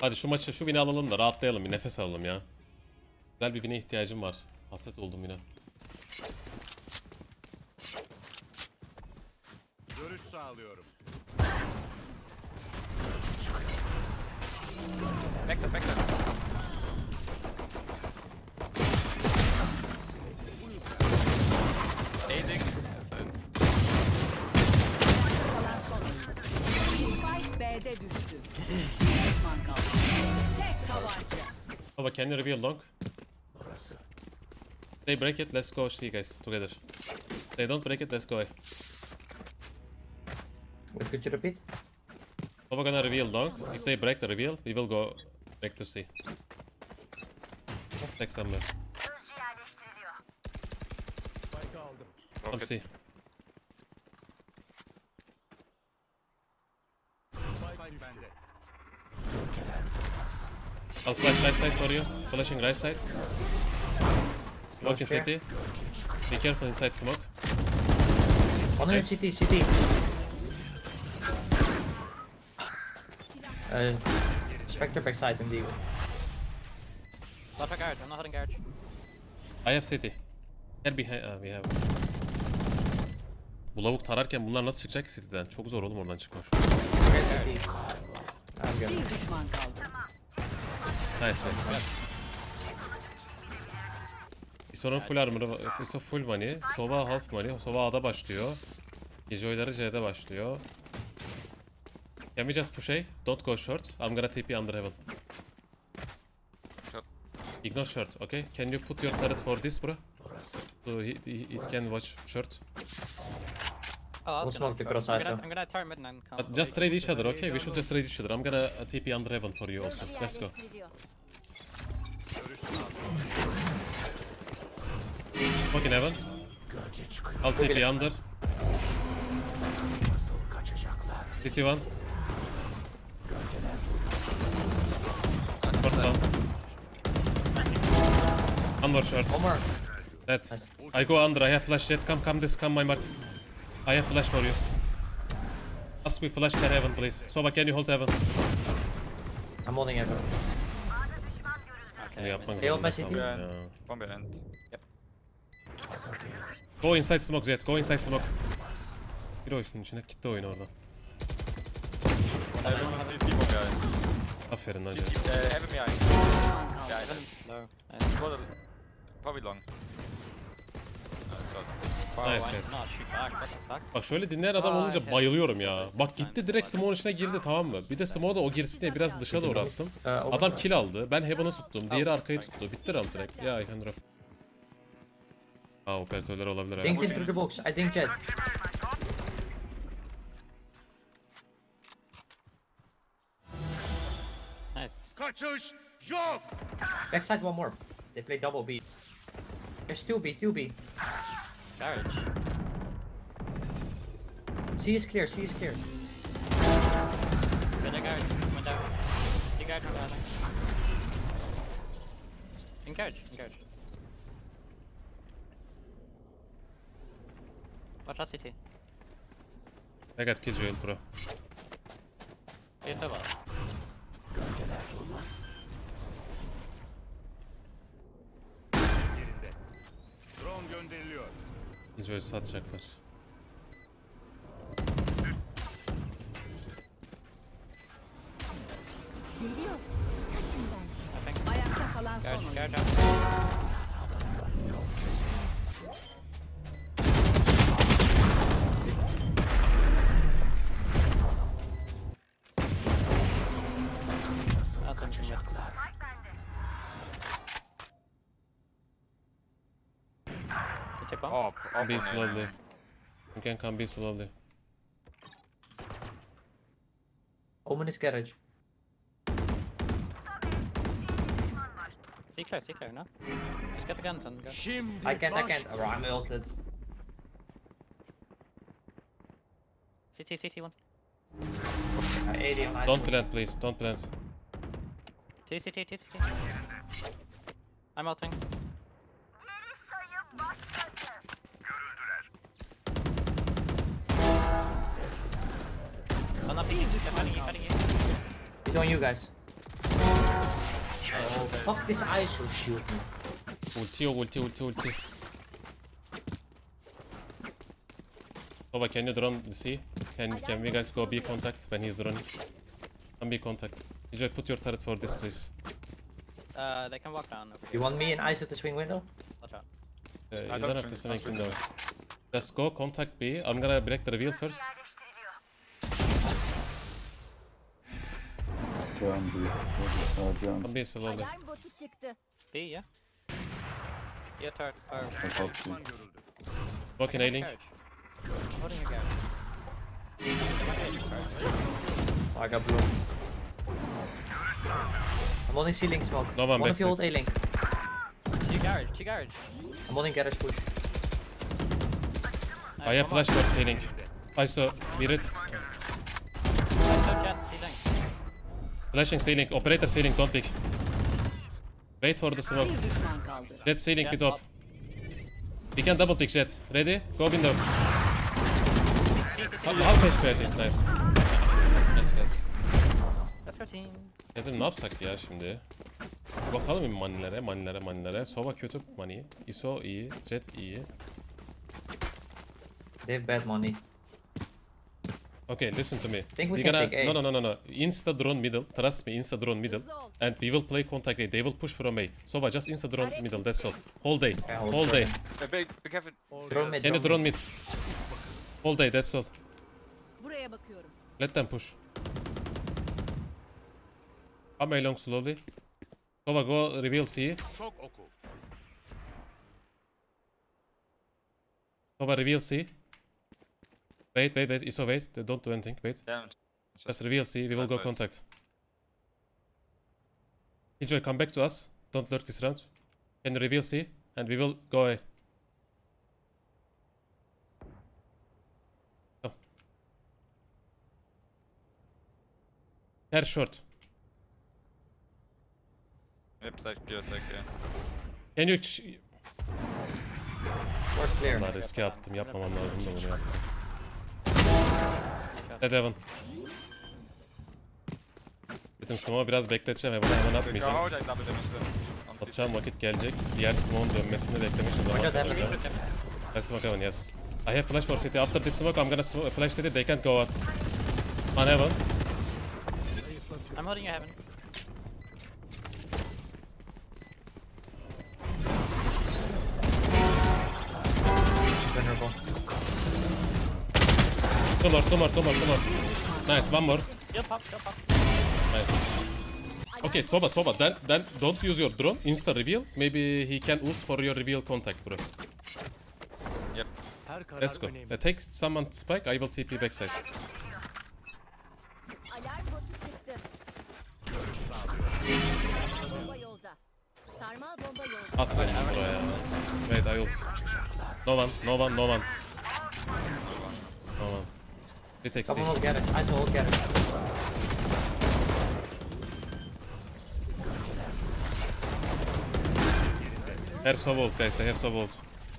Hadi şu maçı, şu bini alalım da rahatlayalım, bir nefes alalım ya. Güzel bir bine ihtiyacım var. Hasret oldum yine. Görüş sağlıyorum. Backside, backside. Aiding. Spike B'de düştü. Düşman kaldı. Tek tabanca. Baba, can you reveal long? They break it, let's go C guys, together. They don't break it, let's go A. Wait, could you repeat? Baba gonna reveal long. If they break the reveal, we will go back to C. Take some more. Come Rocket. C. Spike bende. I'll flash right side for you. Flashing right side. Smoke in Clear. city. Be careful inside smoke. One in Nice. CT. Spectre backside in the. Left guard, I'm not hitting guard. I have city. Gel behind. We have. Bu lavuk tararken bunlar nasıl çıkacak ki city'den? Çok zor oğlum oradan çıkmak. CT. I'm good. Bir düşman kaldı. Nice nice. Iso'nun full armor'ı, Iso full money, Sova half money, Sova A'da başlıyor. Gece oyları C'de başlıyor. Can we just push A? Don't go short. I'm gonna TP under heaven. Short. Ignore short, okay? Can you put your turret for this, bro? So it can watch short. Oh, We'll smoke the cross I'm ISO. gonna turn mid and then come. But just trade each other, okay? We should just trade each other. I'm gonna TP under heaven for you also. Let's go. Görüş sağlıyorum. Smoke in heaven. I'll TP under. City one. Short down. One more short. One more. Dead. Nice. I go under. I have flash jet. Come this. Come my mark. I have flash for you. Ask me flash that heaven, please. Sova, can you hold heaven? I'm holding it. Bunu yapmak Hey, hold my zorunda city. kaldım ya. One behind. Go inside smoke Zed. Go inside smoke. Bir oysun içine kitle oyunu orada. CT one behind. Aferin hadi. Heaven behind. Düşman kaldı. Yeah, low. Probably long. Short. Nice Why guys. not shoot back? What the fuck? Bak şöyle dinleyen adam olunca bayılıyorum ya. Bak gitti direkt smoke'un içine girdi, tamam mı? Bir de smoke'u da o girsin diye biraz dışa doğru attım. Adam kill aldı. Ben heaven'ı tuttum. Diğeri arkayı tuttu. Bitti round direkt. Ya I can drop. Aa, operatörler olabilir ha. Think into the box. I think Jet. Nice. Kaçış yok. Backside one more. They play double B. There's 2B. Garage. C is clear. Better guard. Went out. See guard from behind. Engage. Watch out CT. I got kill Joel bro. Face over. Yerinde. Drone gönderiliyor. Kill Joel'ü satacaklar. Geliyor. Kaçın bence. I think. Ayakta kalan son oyun. Guard down. Oh, Be slowly. You can come be slowly. Omen is garage. See clear, no? Just get the guns and go. Şimdi I can't. Oh, I'm ulted. CT one. 80 on Don't plant please, don't plant. CT. I'm ulting. I'm not peeking. They're fighting you. He's on you guys. Oh, fuck this ISO shield. Ulti. Sova, can you drone the C? Can we guys go B contact when he's droning? Come B contact. Enjoy, put your turret for this, please. They can walk down. Over You want me and ISO to swing window? Watch out. You don't have to sneak window. Just go contact B. I'm gonna break the reveal first. Come B slowly. Alarm botu çıktı. B, yeah? Yeah, turret. Düşman görüldü. Walking A-link. Holding your garage. Oh, I got blue. I'm holding C-link smoke. No one One of you hold backside. A-link. Two garage. I'm holding garage push. I have flash for ceiling. I saw. Beat it. Flashing ceiling. Operator ceiling. Don't pick. Wait for the smoke. Bir düşman kaldı. Jet ceiling with top. We can double pick Jet. Ready? Go window. Half HP I think. Nice. Nice guys. Let's go team. Dedim ne yapsak ya şimdi? Bakalım bir manilere. Sova kötü mani. ISO iyi. Jet iyi. They have bad money. Okay, listen to me. Think we We're can gonna take A. no. Insta drone middle. Trust me, insta drone middle. Hızlı ol. And we will play contact A. They will push from A. Sova just insta drone middle. That's all. Whole day. Yeah, Whole day. Be careful. Drone mid. Any drone mid. Whole day. That's all. Buraya bakıyorum. Let them push. Come along slowly. Sova go reveal C. Şok oku. Sova reveal C. Wait. ISO wait. Don't do anything. Wait. Yeah. Just reveal C. We will go Right. contact. Enjoy. Come back to us. Don't lurk this round. Can you reveal C? And we will go A. Come. Her short. Yep, side clear, yeah. Can you... Short clear. Allah riske attım. Yapmamam lazım da bunu yaptım. Dead Evan. Bütün smoke'u biraz bekleteceğim. Bunu hemen Go atmayacağım. hold that double damage then. On CT. Atacağım vakit gelecek. Diğer smoke'un dönmesini beklemişim zaman. Watch out, Evan. atacağım. Let's smoke Evan, yes. I have flash for city. After this smoke, I'm gonna flash city. They can't go out. On Evan. I'm holding your heaven. Vulnerable. Two more. Nice, one more. Still pop. Nice. Okay, Soba. Then don't use your drone. Insta reveal. Maybe he can ult for your reveal contact, bro. Yep. Let's go. Take someone spike. I will TP backside. Alarm botu çıktı. Bomba yolda. Sarmal bomba yolda. At beni buraya. Wait, I ult. No one. We take C. Come on, hold garage. ISO hold garage. Have so ult, guys. I have so ult.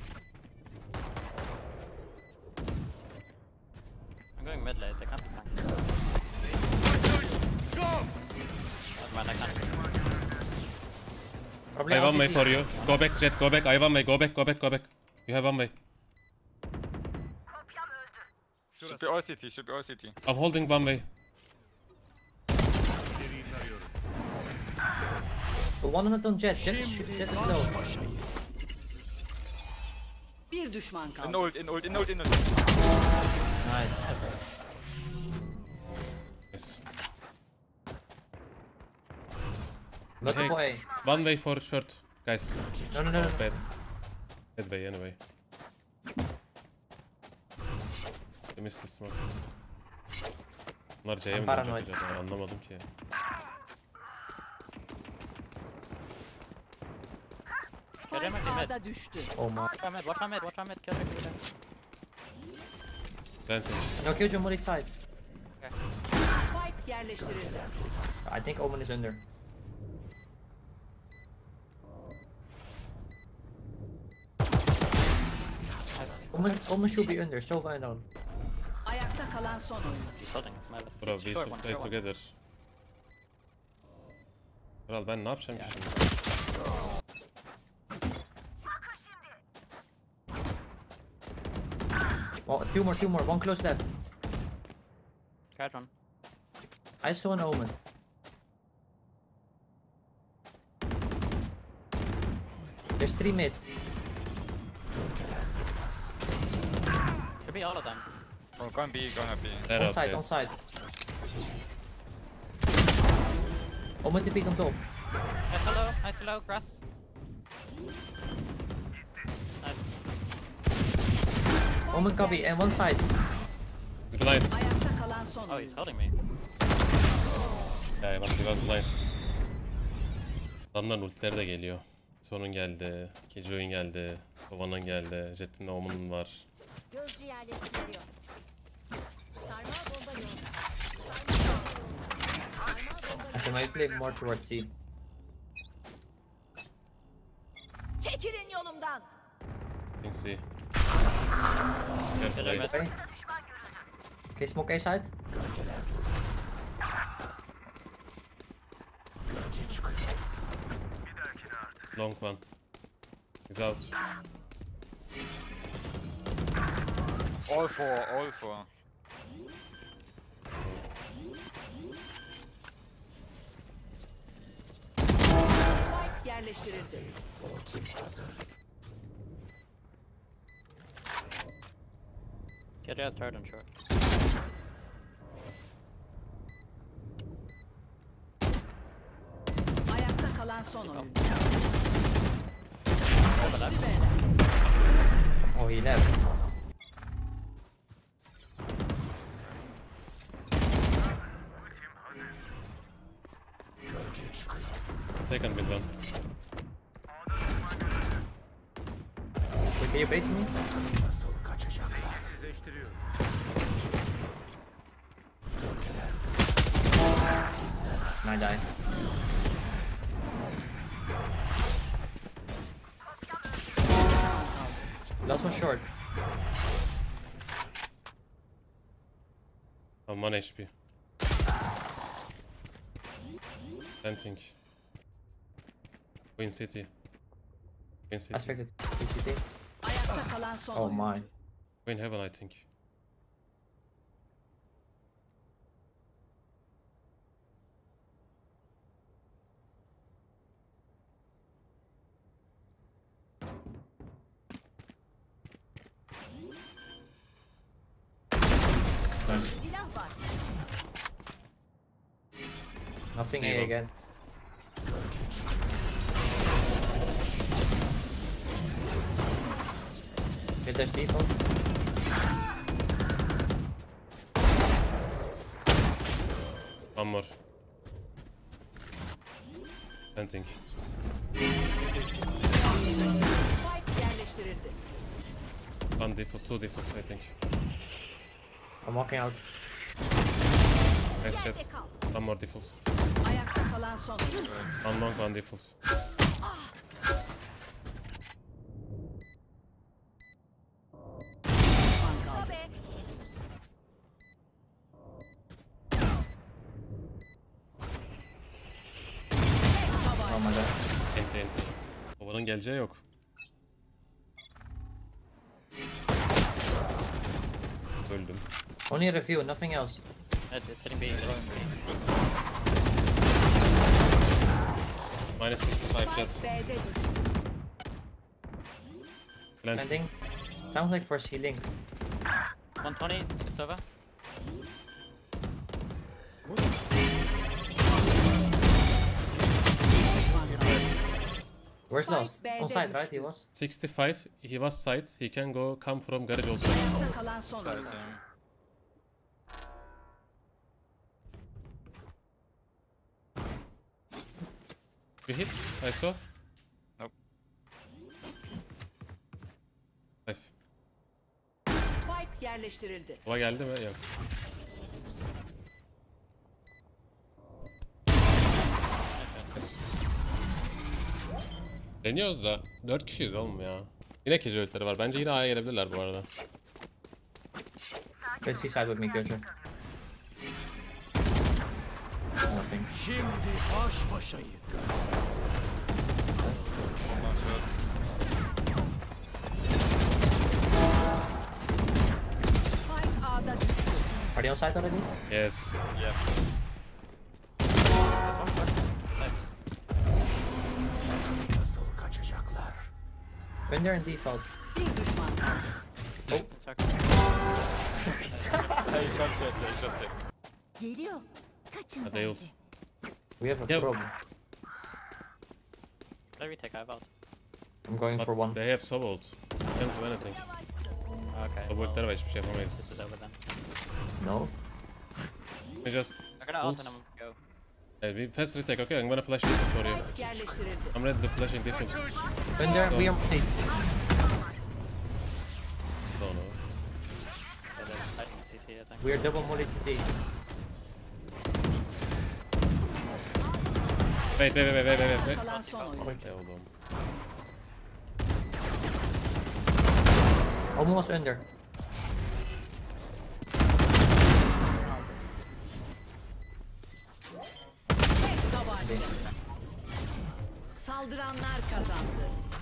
I'm going mid late. They can't be flanked. Yok. Never mind, I can't. Probably I have one way RCT. for you. Go back, Jet. Go back. I have one way. Go back. You have one way. Should be all CT. I'm holding one way. İleriyi tarıyorum. But one on it on Jet. Jet is low. Bir düşman In kaldı. ult. Nice. Yes. Multiple A. One way for short, guys. No. Bad. Bad way anyway. You missed the smoke. Bunlar C'ye mi dönecek paranoid. acaba? Anlamadım ki. Spike A'da düştü. Oh my. Watch my mid. Kill me. Planting. No, kill John side. Spike yerleştirildi. I think Omen is under. Omen should be under. So far down. Ayakta kalan son oyuncu. He's holding. My left. Bro, we Short should one, play short one. together. Kral ben ne yapacağım ki şimdi? Oh, two more. One close left. Card one. I saw an Omen. There's 3 mid. Should be all of them. Oh, gonna be. There On up, side, yes. on side. Omen TP on top. Nice hello, grass. Nice. Omen copy and one side. He's blind. Ayakta kalan son Oh, he's oyuncu. holding me. Yeah, he was blind. Adamların ultileri de geliyor. Sonun geldi. Killjoy'un geldi. Sova'nın geldi. Jet'in de Omen'ın var. Gözcü yerleştiriliyor. Sarmal bomba yolda. I can maybe play more towards C. Çekilin yolumdan. Think C. Careful, Mid. Okay. Okay, smoke A side. Long one. He's out. All four. Spike yerleştirildi. Get your ass tired and short. Ayakta kalan son oyuncu. Oh, he left. Second mid one. Wait, can you bait me? Sizleştiriyorum. And I die. Last one short. I'm 1 HP. Planting. Queen City. Queen City. Aspected CCT. Ayakta kalan son Oh oyuncu. my. Queen Heaven, I think. Silah var. Nothing Zero. A again. Mid dash default. One more. Planting. Spike yerleştirildi. One default, 2 default, I think. I'm walking out. Nice shot. Yerde kal. One more default. Ayakta kalan son oyuncu. One long, one default. Sabe. Oh my god. NT. Babanın geleceği yok. Öldüm. Only a review, nothing else. It's hitting B. Hitting B. Minus 65 jet. Spike B'de düştü. Plant. Landing. Sounds like for healing. 120. It's over. Where's Spike Lost? B'de On side, right? düştü. He was. 65. He was side. He can go come from garage also. Ayakta kalan son Side, oyuncu. You hit? I saw. Nope. 5. Spike yerleştirildi. Hava geldi mi? Yok. Deniyoruz da 4 kişiyiz oğlum ya. Yine casualty'leri var. Bence yine A'ya gelebilirler bu arada. Let's see side with me, Killjoy. Oh. think. Şimdi baş başayız. One more shot. Spike A'da düştü. Are they on site already? Yes. Yeah. Nice. Nasıl kaçacaklar? When they're in default. Bir düşman kaldı. It's okay. Hey, shot check, hey, shot check. Geliyor. Kaçın Hadi Yavuz. bence. We have a Yeah. problem. Let me take I've out. I'm going But for one. they have sub ult. Can't do anything. Okay. Sub ult'lere var, hiçbir şey This yapamayız. is over then. No. We just... I'm gonna ult and I'm gonna go. We fast retake, okay? I'm gonna flash different for you. Spike yerleştirildi. I'm ready to flashing different. When they're we are deep. Don't know. Yeah, they're fighting CT, I think. We are double molly deep. Wait. Kalan son oyuncu. Ya oğlum. Almost under. Tek tabanca. Saldıranlar kazandı.